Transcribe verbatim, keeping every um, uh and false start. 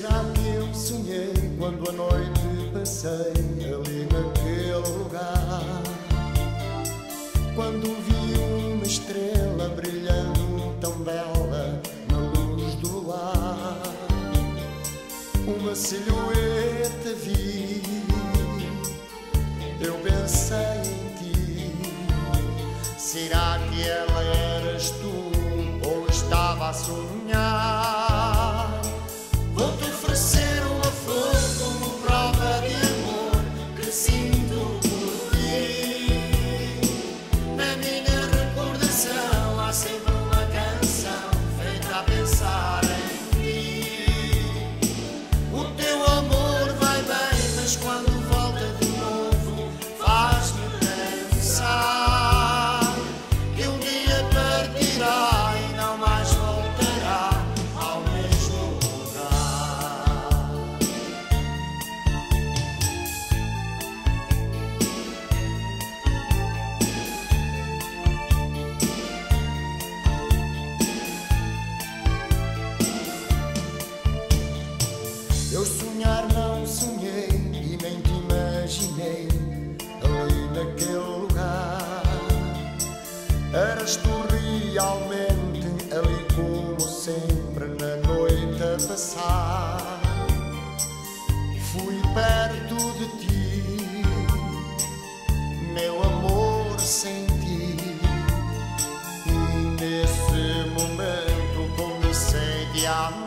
Será que eu sonhei quando a noite passei ali naquele lugar? Quando vi uma estrela brilhando tão bela na luz do luar, uma silhueta vi, eu pensei em ti. Será que ela eras tu ou estava a sonhar? Vou-te oferecer uma flor como prova de amor que sinto por ti. Na minha recordação há sempre uma canção feita a pensar em ti. O teu amor vai bem, mas quando volta de novo faz-me pensar que um dia partirá e não mais voltará ao mesmo lugar. Eu sonhar não sonhei e nem te imaginei ali naquele lugar. Eras tu realmente ali como sempre na noite a passar. Fui perto de ti, meu amor, senti, e nesse momento comecei a amar.